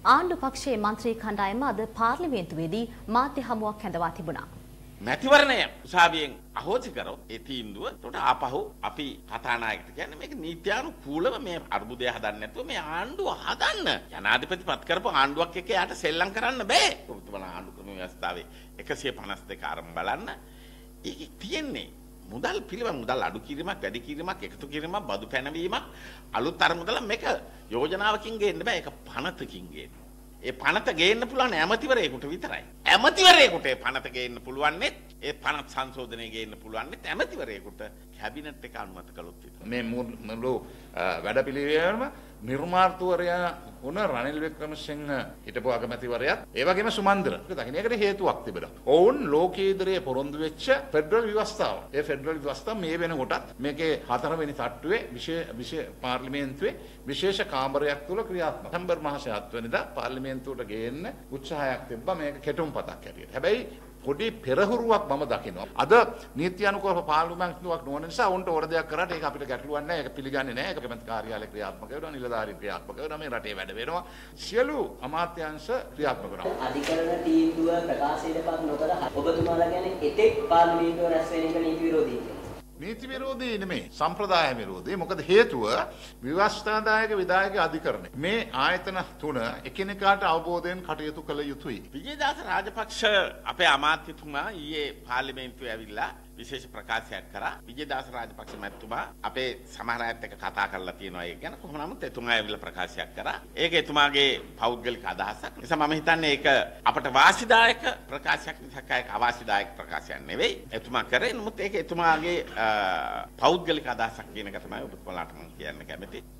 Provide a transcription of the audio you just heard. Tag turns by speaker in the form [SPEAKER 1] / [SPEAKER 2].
[SPEAKER 1] ආණ්ඩු පක්ෂයේ මන්ත්‍රී කණ්ඩායම අද පාර්ලිමේන්තුවේදී මාධ්‍ය හමුවක් හැඳවා තිබුණා.
[SPEAKER 2] මැතිවරණය උසාවියෙන් අහෝසි කරොත් ඒ තීන්දුව උඩට ආපහු අපි කතානායකට කියන්නේ මේක නීත්‍යානුකූලව මේ අර්බුදය හදන්න නැතුව මේ ආණ්ඩුව හදන්න. ජනාධිපති පත් කරපු ආණ්ඩුවක් එක්ක යාට සෙල්ලම් කරන්න බෑ. ඔබතුමාලා ආණ්ඩු ක්‍රම ව්‍යවස්ථාවේ 152 ආරම්භ බලන්න. ඒකේ තියෙන්නේ මුදල් පිළිවෙල මුදල් අඩු කිරීමක් වැඩි කිරීමක් එකතු කිරීමක් බදු පැනවීමක් අලුත් අරමුදල මේක යෝජනාවකින් ගේන්න බෑ ඒක පනතකින් ගේන්න. ඒ පනත ගේන්න පුළුවන් ඇමතිවරයෙකුට විතරයි. ඇමතිවරයෙකුට ඒ පනත ගේන්න පුළුවන්නේ ඒ පනත සංශෝධනය ගේන්න පුළුවන්නේ ඇමතිවරයෙකුට කැබිනට් එක අනුමත කළොත් විතරයි.
[SPEAKER 3] මේ මුළු වැඩපිළිවෙලම නිර්මාර්තවරයා වුණ රනිල් වික්‍රමසිංහ හිටපු අගමැතිවරයාත් ඒ වගේම සුමන්ද්‍ර දකින්න ඒකට හේතුවක් තිබෙනවා. ඔවුන් ලෝකීයදරයේ පොරොන්දු වෙච්ච ෆෙඩරල් ව්‍යවස්ථාව. ඒ ෆෙඩරල් ව්‍යවස්ථාව මේ වෙනකොටත් මේකේ 4 වෙනි තට්ටුවේ විශේෂ පාර්ලිමේන්තුවේ විශේෂ කාමරයක් තුල ක්‍රියාත්මක. සැප්තැම්බර් මාසේ 7 වෙනිදා පාර්ලිමේන්තුවට ගේන්න උත්සාහයක් තිබ්බා මේක කෙටුම්පතක් හැටියට. හැබැයි පොඩි පෙරහුරුවක් මම දකිනවා. අද නීත්‍යානුකූල පාර්ලිමේන්තුවක් නොවන නිසා උන්ට ඕන දෙයක් කරාට ඒක අපිට ගැටලුවක් නැහැ. ඒක පිළිගන්නේ නැහැ. ඒක කැමති කාර්යාලය ක්‍රියාත්මක වෙනවා, නිලධාරීන් ක්‍රියාත්මක වෙනවා, මේ රටේ වැඩ වෙනවා. සියලු අමාත්‍යාංශ ක්‍රියාත්මක වෙනවා.
[SPEAKER 4] අධිකරණ තීන්දුව ප්‍රකාශයට පත් නොකර ඔබතුමාලා කියන්නේ එතෙක් පාර්ලිමේන්තුව රැස් වෙන එක නීති විරෝධී කියලා.
[SPEAKER 3] නීති විරෝධී නෙමෙයි සම්ප්‍රදාය විරෝධී. මොකද හේතුව විවස්ථාදායක විධායක අධිකරණය මේ ආයතන තුන එකිනෙකාට අවබෝධයෙන් කටයුතු කළ යුතුයි.
[SPEAKER 2] විජේදාස රාජපක්ෂ අපේ අමාත්‍යතුමා ඊයේ පාර්ලිමේන්තුවේ ඇවිල්ලා විශේෂ ප්‍රකාශයක් කරා. විජේදාස රාජපක්ෂ මැතිතුමා අපේ සමහර අයත් එක්ක කතා කරලා තියෙනවා ඒක ගැන. කොහොම නමුත් එතුමා ඇවිල්ලා ප්‍රකාශයක් කරා. ඒක එතුමාගේ පෞද්ගලික අදහසක්. නිසා මම හිතන්නේ ඒක අපට වාසිදායක ප්‍රකාශයක් මිසක් ඒක අවාසිදායක ප්‍රකාශයක් නෙවෙයි. එතුමා කරේ. නමුත් ඒක එතුමාගේ පෞද්ගලික අදහසක් කියන එක තමයි ඔබතුමාලාට මම කියන්න කැමතියි.